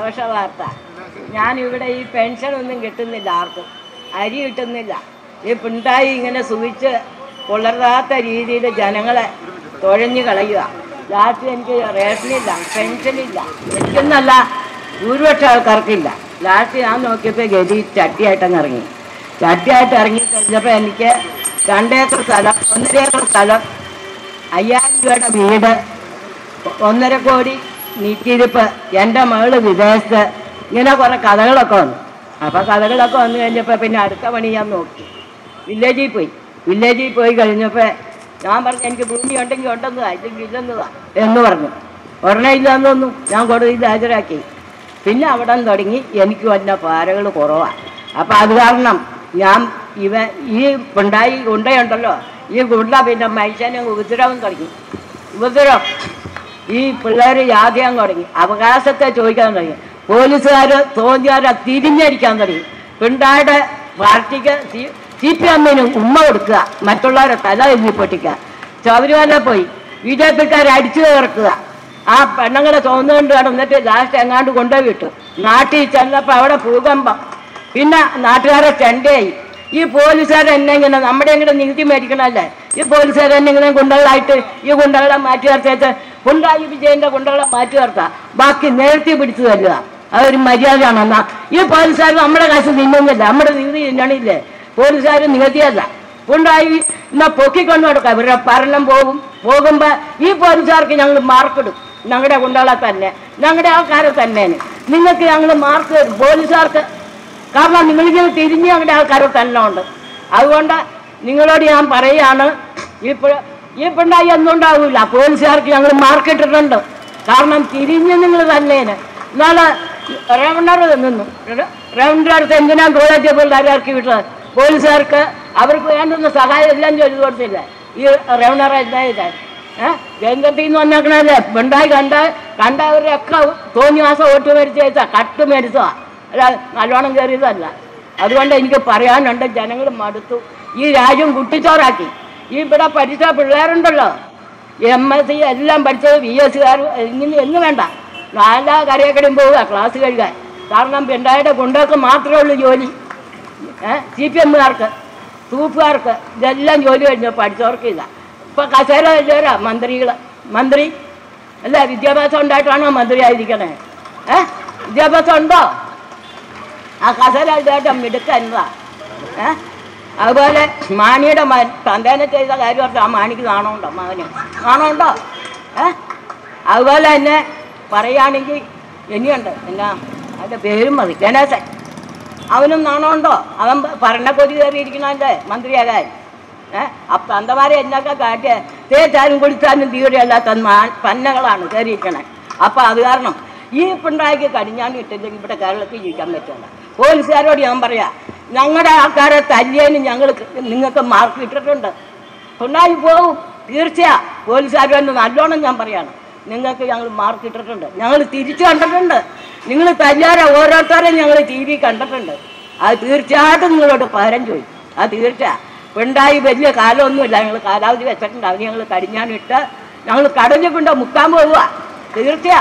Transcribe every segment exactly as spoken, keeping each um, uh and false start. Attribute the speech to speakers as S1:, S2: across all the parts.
S1: സന്തോഷ വാർത്ത. ഞാനിവിടെ ഈ പെൻഷനൊന്നും കിട്ടുന്നില്ല, ആർക്കും അരി കിട്ടുന്നില്ല. ഈ പിണറായി ഇങ്ങനെ സൂക്ഷിച്ച് പുലർത്താത്ത രീതിയിൽ ജനങ്ങളെ തുഴഞ്ഞു കളയുക. ലാസ്റ്റ് എനിക്ക് റേഷനില്ല, പെൻഷനില്ല, എനിക്കൊന്നല്ല ഭൂരിപക്ഷം ആൾക്കാർക്കില്ല. ലാസ്റ്റ് ഞാൻ നോക്കിയപ്പോൾ ഗതി ചട്ടിയായിട്ടങ്ങ് ഇറങ്ങി. ചട്ടിയായിട്ട് ഇറങ്ങി കഴിഞ്ഞപ്പോൾ എനിക്ക് രണ്ടേക്കർ സ്ഥലം, ഒന്നര ഏക്കർ സ്ഥലം, അയ്യായിരം രൂപയുടെ വീട്, ഒന്നര കോടി നീക്കിയിരിപ്പ്, എൻ്റെ മകള് വിദേശത്ത്, ഇങ്ങനെ കുറേ കഥകളൊക്കെ വന്നു. അപ്പോൾ കഥകളൊക്കെ വന്നു കഴിഞ്ഞപ്പോൾ പിന്നെ അടുത്ത പണി ഞാൻ നോക്കി. വില്ലേജിൽ പോയി വില്ലേജിൽ പോയി കഴിഞ്ഞപ്പോൾ ഞാൻ പറഞ്ഞു എനിക്ക് ഭൂമി ഉണ്ടെങ്കിൽ ഉണ്ടെന്നതാ, ഇല്ലെങ്കിൽ ഇല്ലെന്നതാ എന്ന് പറഞ്ഞു. ഉടനെ ഇല്ലാന്നൊന്നും ഞാൻ കോടതിയിൽ ഹാജരാക്കി. പിന്നെ അവിടെ നിന്ന് തുടങ്ങി എനിക്ക് വന്ന പാരകൾ കുറവാണ്. അപ്പം അത് കാരണം ഞാൻ ഇവ ഈ പിണറായി ഗുണ്ടയുണ്ടല്ലോ, ഈ ഗുണ്ട പിന്നെ മനുഷ്യനെ ഉപദ്രവം തുടങ്ങി. ഉപദ്രവം ഈ പിള്ളേർ യാദ്യം തുടങ്ങി, അവകാശത്തെ ചോദിക്കാൻ തുടങ്ങി. പോലീസുകാർ തോന്നിയാരെ തിരിഞ്ഞടിക്കാൻ തുടങ്ങി. പിണറായിയുടെ പാർട്ടിക്ക് സി സി പി എമ്മിന് ഉമ്മ കൊടുക്കുക, മറ്റുള്ളവരെ തല എഴുതി പൊട്ടിക്കുക. ശബരിമല പോയി ബി ജെ പിക്കാരെ അടിച്ചു തീർക്കുക. ആ പെണ്ണുങ്ങളെ തോന്നുകൊണ്ട് കിടന്നിട്ട് ലാസ്റ്റ് എങ്ങാണ്ട് കൊണ്ടുപോയി വിട്ടു. നാട്ടിൽ ചെന്നപ്പോൾ അവിടെ ഭൂകമ്പം, പിന്നെ നാട്ടുകാരെ ചെണ്ടയായി. ഈ പോലീസുകാരെ എന്നെ ഇങ്ങനെ നമ്മുടെ ഇങ്ങനെ നികുതി മേടിക്കണമല്ലേ, ഈ പോലീസുകാരെ എന്നെ ഇങ്ങനെ ഗുണ്ടകളായിട്ട് ഈ ഗുണ്ടകളെ മാറ്റി ചേർത്തേച്ച് പിണറായി വിജയൻ്റെ ഗുണ്ടകളെ മാറ്റി ചേർത്താൽ ബാക്കി നേരത്തെ പിടിച്ചു തരിക. അതൊരു മര്യാദയാണെന്നാ. ഈ പോലീസുകാർ നമ്മുടെ കാശ് തിന്നുന്നില്ല, നമ്മുടെ നികുതി തിന്നണില്ലേ. പോലീസുകാർ നികുതിയല്ല. പിണറായി എന്നാൽ പൊക്കിക്കൊണ്ട് കൊടുക്കാം. ഇവരുടെ ഭരണം പോകും. പോകുമ്പോൾ ഈ പോലീസുകാർക്ക് ഞങ്ങൾ മാർക്കിടും, ഞങ്ങളുടെ ഗുണ്ടകളെ തന്നെ, ഞങ്ങളുടെ ആൾക്കാരെ തന്നെ. നിങ്ങൾക്ക് ഞങ്ങൾ മാർക്ക് തരും പോലീസുകാർക്ക്. കാരണം നിങ്ങളിങ്ങനെ തിരിഞ്ഞ് ഞങ്ങളുടെ ആൾക്കാരെ തന്നെ ഉണ്ട്. അതുകൊണ്ട് നിങ്ങളോട് ഞാൻ പറയുകയാണ്, ഈ ഈ പിണറായി ഒന്നും ഉണ്ടാവില്ല. പോലീസുകാർക്ക് ഞങ്ങൾ മാർക്കിട്ടിട്ടുണ്ട്. കാരണം തിരിഞ്ഞ് നിങ്ങൾ തന്നേന്. നാളെ റവണർ നിന്നു, റവണറുടെ അടുത്ത് എന്തിനാ കോളേജ് പിള്ളേരെ ഇറക്കി വിട്ടത്? പോലീസുകാർക്ക് അവർക്ക് വേണ്ടുന്ന സഹായം എല്ലാം ചെയ്തു കൊടുത്തില്ല ഈ റവണർ. എന്തായത് ഏഹ് കേന്ദ്രത്തിൽ നിന്ന് വന്നേക്കണല്ലേ പിണറായി കണ്ട കണ്ടവരെയൊക്കെ തോന്നി മാസം വോട്ട് മേടിച്ച് വെച്ചാൽ കട്ട് മേടിച്ചതാ, അല്ല നല്ലോണം കയറിയതല്ല. അതുകൊണ്ട് എനിക്ക് പറയാനുണ്ട്, ജനങ്ങൾ മടുത്തു. ഈ രാജ്യം കുട്ടിച്ചോറാക്കി. ഈ ഇവിടെ പഠിച്ച പിള്ളേരുണ്ടല്ലോ, എം എസ് സി എല്ലാം പഠിച്ചത് വി എസ് കാർ ഇങ്ങനെ എന്നും വേണ്ട, നാലാ കരയക്കടയും പോവുക ക്ലാസ് കഴിക്കാൻ. കാരണം പിണറായിയുടെ ഗുണ്ടകൾക്ക് മാത്രമേ ഉള്ളൂ ജോലി. ഏഹ് സി പി എമ്മുകാർക്ക് തൂപ്പുകാർക്ക് ഇതെല്ലാം ജോലി കഴിഞ്ഞു, പഠിച്ചവർക്കില്ല. ഇപ്പം കസേര ഇല്ലേരാ മന്ത്രികൾ, മന്ത്രി അല്ല വിദ്യാഭ്യാസം ഉണ്ടായിട്ടാണോ മന്ത്രി ആയിരിക്കണേ? ഏഹ് വിദ്യാഭ്യാസം ഉണ്ടോ? ആ കസേര ഇതായിട്ട് മിടുക്കന്നതാ. ഏഹ് അതുപോലെ മാണിയുടെ മകൻ തന്തേനെ ചെയ്ത കാര്യം ഓർത്ത് ആ മാണിക്ക് നാണമുണ്ടോ? മകന് നാണമുണ്ടോ? ഏഹ് അതുപോലെ തന്നെ പറയുകയാണെങ്കിൽ ഇനിയുണ്ട്, എന്നാ അതിൻ്റെ പേരും മതി, ഗണേശൻ. അവനും നാണമുണ്ടോ? അവൻ ഭരണക്കൊതി കയറിയിരിക്കണല്ലേ മന്ത്രിയാകാൻ. ഏഹ് അപ്പം തന്തമാരെ എന്നൊക്കെ കാട്ടിയ തേച്ചാലും കുടിച്ചാലും തീരെയല്ലാത്ത പന്നകളാണ് കയറിയിരിക്കണേ. അപ്പം അത് കാരണം ഈ പിണറായിക്ക് കടിഞ്ഞാണ് ഇട്ടില്ലെങ്കിൽ ഇവിടെ കേരളത്തിൽ ജീവിക്കാൻ പറ്റില്ല. പോലീസുകാരോട് ഞാൻ പറയാം, ഞങ്ങളുടെ ആൾക്കാരെ തല്ലിയതിന് ഞങ്ങൾ നിങ്ങൾക്ക് മാർക്ക് ഇട്ടിട്ടുണ്ട്. പിണറായി പോകും തീർച്ചയാ. പോലീസുകാരോട് നല്ലോണം ഞാൻ പറയാണ്, നിങ്ങൾക്ക് ഞങ്ങൾ മാർക്ക് ഇട്ടിട്ടുണ്ട്, ഞങ്ങൾ തിരിച്ചു കണ്ടിട്ടുണ്ട്. നിങ്ങൾ തല്ലാരെ ഓരോരുത്തരെയും ഞങ്ങൾ ടി വി കണ്ടിട്ടുണ്ട്. അത് തീർച്ചയായിട്ടും നിങ്ങളോട് പകരം ചോദിക്കും. അത് തീർച്ചയാ. പിണറായി വലിയ കാലമൊന്നുമില്ല, ഞങ്ങൾ കാലാവധി വെച്ചിട്ടുണ്ട്. അത് ഞങ്ങൾ കടിഞ്ഞാനിട്ട് ഞങ്ങൾ കടഞ്ഞു കൊണ്ട് മുക്കാൻ പോവുക തീർച്ചയാ.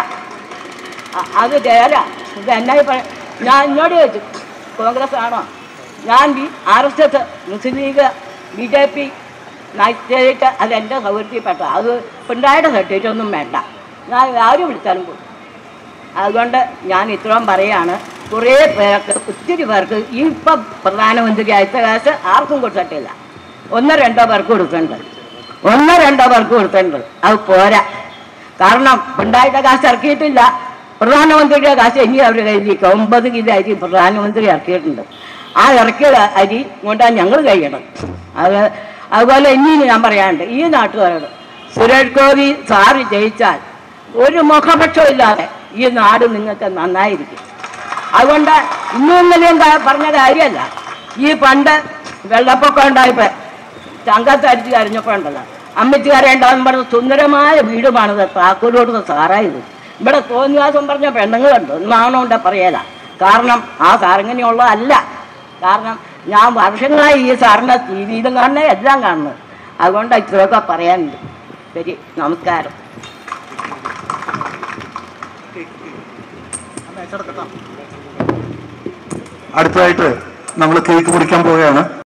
S1: അത് ചേരാ. ഇത് എന്നായി പറ ഞാൻ എന്നോട് ചോദിച്ചു, കോൺഗ്രസ് ആണോ? ഞാൻ B R S S, Muslim League, B J P നയിച്ചിട്ട് അതെൻ്റെ സൗകര്യത്തിൽപ്പെട്ട. അത് പിണറായിയുടെ സർട്ടിഫിക്കറ്റ് ഒന്നും വേണ്ട, ഞാൻ ആരും വിളിച്ചാലും പോകും. അതുകൊണ്ട് ഞാൻ ഇത്രയും പറയുകയാണ്. കുറേ പേർക്ക്, ഒത്തിരി പേർക്ക് ഈ ഇപ്പം പ്രധാനമന്ത്രി അയച്ച കാശ് ആർക്കും കൊടുത്തിട്ടില്ല. ഒന്നോ രണ്ടോ പേർക്ക് കൊടുക്കുന്നുണ്ട്, ഒന്നോ രണ്ടോ പേർക്ക് കൊടുത്തിട്ടുണ്ട്. അത് പോരാ. കാരണം പിണറായിയുടെ കാശ് ഇറക്കിയിട്ടില്ല. പ്രധാനമന്ത്രിയുടെ കാശ് ഇനി അവർ കയ്യിലേക്ക് ഒമ്പത് കിലോ അരി പ്രധാനമന്ത്രി ഇറക്കിയിട്ടുണ്ട്. ആ ഇറക്കിയ അരി കൊണ്ടാണ് ഞങ്ങൾ കഴിയണം. അത് അതുപോലെ ഇനി ഞാൻ പറയാനുണ്ട് ഈ നാട്ടുകാരോട്, സുരേഷ് ഗോപി സാറ് ജയിച്ചാൽ ഒരു മുഖപക്ഷവും ഇല്ലാതെ ഈ നാട് നിങ്ങൾക്ക് നന്നായിരിക്കും. അതുകൊണ്ട് ഇന്നും ഇന്നലെയും പറഞ്ഞ കാര്യമല്ല. ഈ പണ്ട് വെള്ളപ്പൊക്കം ഉണ്ടായപ്പോൾ ചങ്കത്ത് അടിച്ച് കരഞ്ഞപ്പോൾ ഉണ്ടല്ലോ, അമ്മച്ചി കരയുണ്ടാകും പറഞ്ഞ സുന്ദരമായ വീടുമാണത്, താക്കോലോട് സാറായത്. ഇവിടെ തോന്നിയാസം പറഞ്ഞ പെണ്ണുങ്ങളുണ്ട്, ഒന്നാണോണ്ട പറയല. കാരണം ആ സാറിങ്ങനെയുള്ളതല്ല. കാരണം ഞാൻ വർഷങ്ങളായി ഈ സാറിൻ്റെ ടി വിയിലും കാണുന്നത് എല്ലാം കാണുന്നത്. അതുകൊണ്ട് ഇത്രയൊക്കെ പറയാനുണ്ട്. ശരി, നമസ്കാരം.
S2: അടുത്തതായിട്ട് നമ്മൾ കേക്ക് മുറിക്കാൻ പോവുകയാണ്.